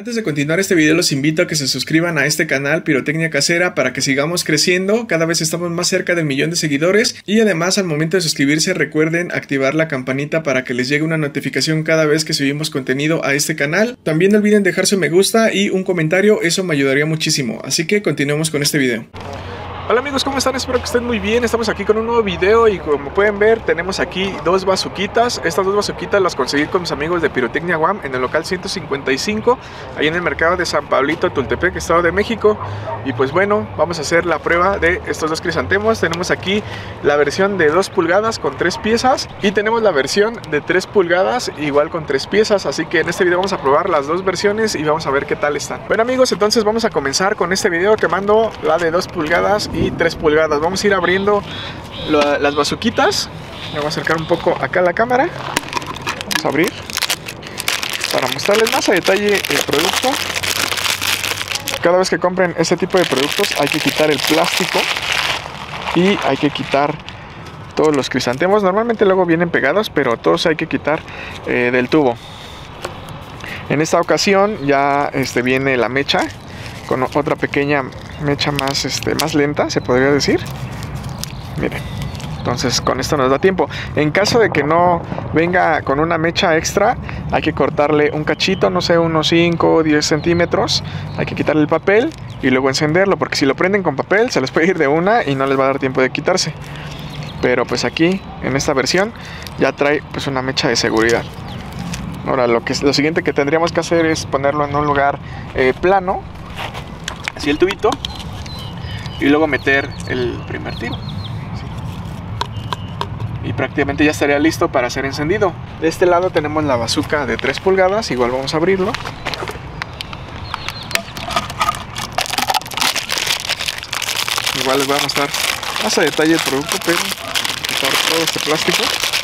Antes de continuar este video los invito a que se suscriban a este canal Pirotecnia Casera para que sigamos creciendo, cada vez estamos más cerca del 1.000.000 de seguidores y además al momento de suscribirse recuerden activar la campanita para que les llegue una notificación cada vez que subimos contenido a este canal. También no olviden dejar su me gusta y un comentario, eso me ayudaría muchísimo, así que continuemos con este video. Hola amigos, ¿cómo están? Espero que estén muy bien. Estamos aquí con un nuevo video y como pueden ver tenemos aquí dos bazuquitas. Estas dos bazuquitas las conseguí con mis amigos de Pirotecnia Guam en el local 155, ahí en el mercado de San Pablito, Tultepec, Estado de México. Y pues bueno, vamos a hacer la prueba de estos dos crisantemos. Tenemos aquí la versión de 2 pulgadas con 3 piezas y tenemos la versión de 3 pulgadas igual con 3 piezas. Así que en este video vamos a probar las dos versiones y vamos a ver qué tal están. Bueno amigos, entonces vamos a comenzar con este video quemando la de 2 pulgadas y 3 pulgadas. Vamos a ir abriendo las bazuquitas. Me voy a acercar un poco acá a la cámara. Vamos a abrir para mostrarles más a detalle el producto. Cada vez que compren este tipo de productos hay que quitar el plástico y hay que quitar todos los crisantemos. Normalmente luego vienen pegados, pero todos hay que quitar del tubo. En esta ocasión ya viene la mecha con otra pequeña mecha más lenta, se podría decir. Miren, entonces con esto nos da tiempo. En caso de que no venga con una mecha extra, hay que cortarle un cachito, no sé, unos 5 o 10 centímetros. Hay que quitarle el papel y luego encenderlo, porque si lo prenden con papel se les puede ir de una y no les va a dar tiempo de quitarse. Pero pues aquí, en esta versión, ya trae pues una mecha de seguridad. Ahora lo siguiente que tendríamos que hacer es ponerlo en un lugar plano, así el tubito, y luego meter el primer tiro. Así. Y prácticamente ya estaría listo para ser encendido. De este lado tenemos la bazuca de 3 pulgadas, igual vamos a abrirlo. Igual les voy a mostrar más a detalle el producto, pero quitar todo este plástico.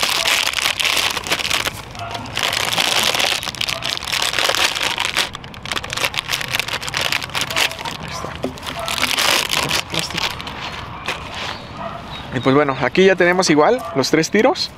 Y pues bueno, aquí ya tenemos igual los 3 tiros.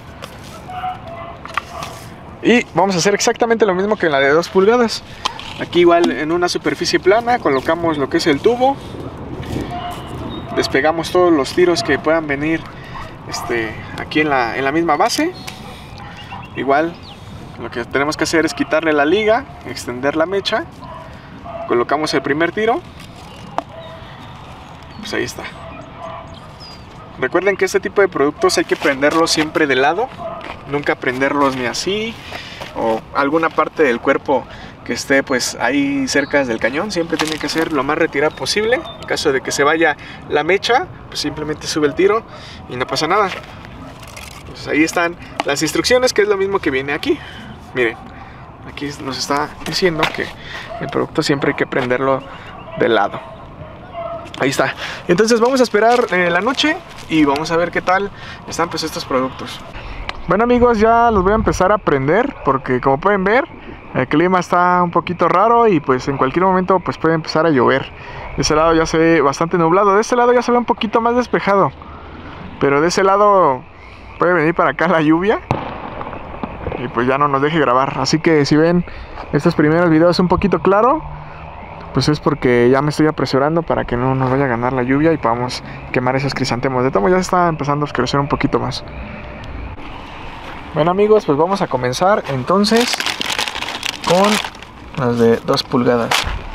Y vamos a hacer exactamente lo mismo que en la de 2 pulgadas. Aquí igual en una superficie plana colocamos lo que es el tubo. Despegamos todos los tiros que puedan venir aquí en la misma base. Igual lo que tenemos que hacer es quitarle la liga, extender la mecha. Colocamos el primer tiro. Pues ahí está. Recuerden que este tipo de productos hay que prenderlos siempre de lado, nunca prenderlos ni así, o alguna parte del cuerpo que esté pues ahí cerca del cañón. Siempre tiene que ser lo más retirado posible. En caso de que se vaya la mecha, pues simplemente sube el tiro y no pasa nada. Pues ahí están las instrucciones, que es lo mismo que viene aquí. Miren, aquí nos está diciendo que el producto siempre hay que prenderlo de lado. Ahí está. Entonces vamos a esperar la noche y vamos a ver qué tal están pues estos productos. Bueno amigos, ya los voy a empezar a prender porque como pueden ver el clima está un poquito raro y pues en cualquier momento pues puede empezar a llover. De ese lado ya se ve bastante nublado, de este lado ya se ve un poquito más despejado, pero de ese lado puede venir para acá la lluvia y pues ya no nos deje grabar. Así que si ven estos primeros videos un poquito claro, pues es porque ya me estoy apresurando para que no nos vaya a ganar la lluvia y podamos quemar esos crisantemos. De todo ya está empezando a oscurecer un poquito más. Bueno amigos, pues vamos a comenzar entonces con las de 2 pulgadas.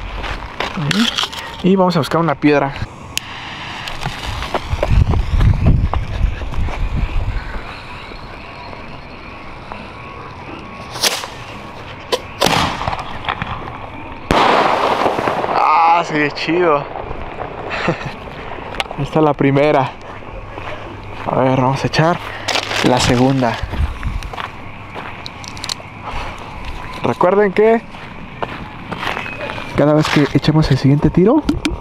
Y vamos a buscar una piedra. Sí, chido. Esta es la primera. A ver, vamos a echar la segunda. Recuerden que cada vez que echemos el siguiente tiro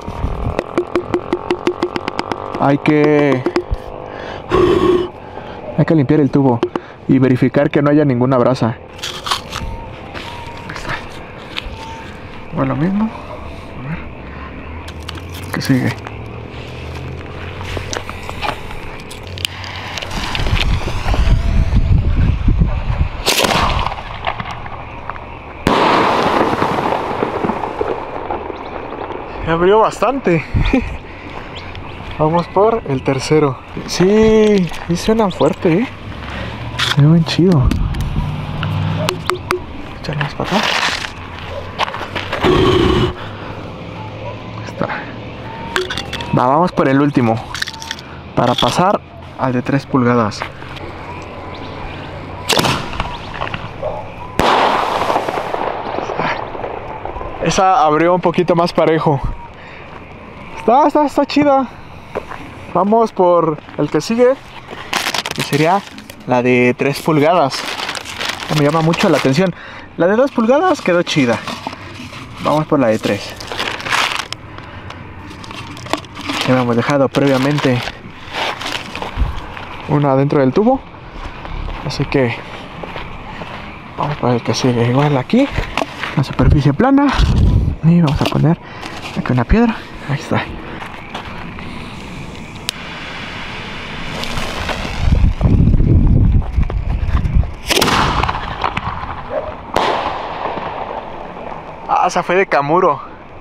hay que limpiar el tubo y verificar que no haya ninguna brasa. Bueno, lo mismo. Que sigue. abrió bastante. Vamos por el tercero. Sí, sí suenan fuerte, ¿eh? Se ve bien chido. Echar más para acá. Está. Va, vamos por el último. Para pasar al de 3 pulgadas. Esa abrió un poquito más parejo. Está chida. Vamos por el que sigue, que sería la de 3 pulgadas. Me llama mucho la atención. La de 2 pulgadas quedó chida. Vamos por la de 3. Ya habíamos dejado previamente una dentro del tubo. Así que vamos por el que sigue. Igual aquí, la superficie plana. Y vamos a poner aquí una piedra. Ahí está. Ah, esa fue de Camuro.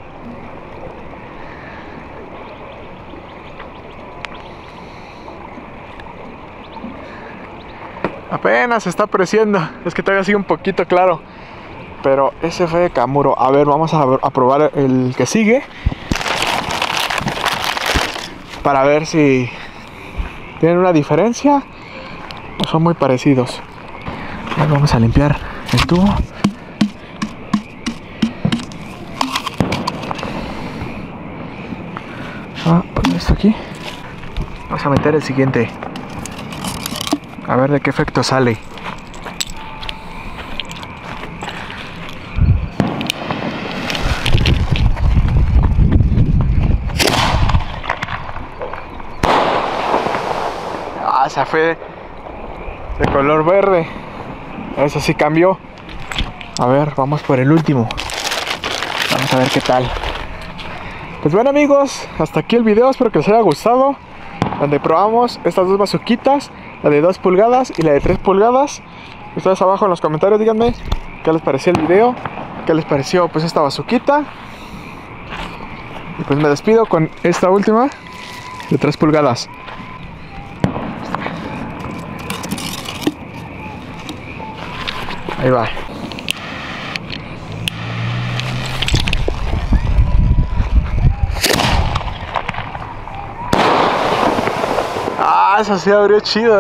Apenas se está apreciando. Es que todavía sigue un poquito claro. Pero ese fue de Camuro. A ver, vamos a probar el que sigue. Para ver si tienen una diferencia o son muy parecidos. Ahora vamos a limpiar el tubo. Vamos a poner esto aquí. Vamos a meter el siguiente. A ver de qué efecto sale. Esa fue de color verde. Eso sí cambió. A ver, vamos por el último. Vamos a ver qué tal. Pues bueno amigos, hasta aquí el video. Espero que les haya gustado. Donde probamos estas dos bazuquitas, la de 2 pulgadas y la de 3 pulgadas. Ustedes abajo en los comentarios díganme qué les pareció el video, qué les pareció pues esta bazuquita. Y pues me despido con esta última de 3 pulgadas. Ahí va. Ah, eso sí abrió chido,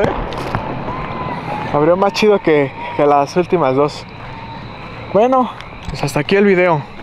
Abrió más chido que las últimas dos. Bueno, pues hasta aquí el video.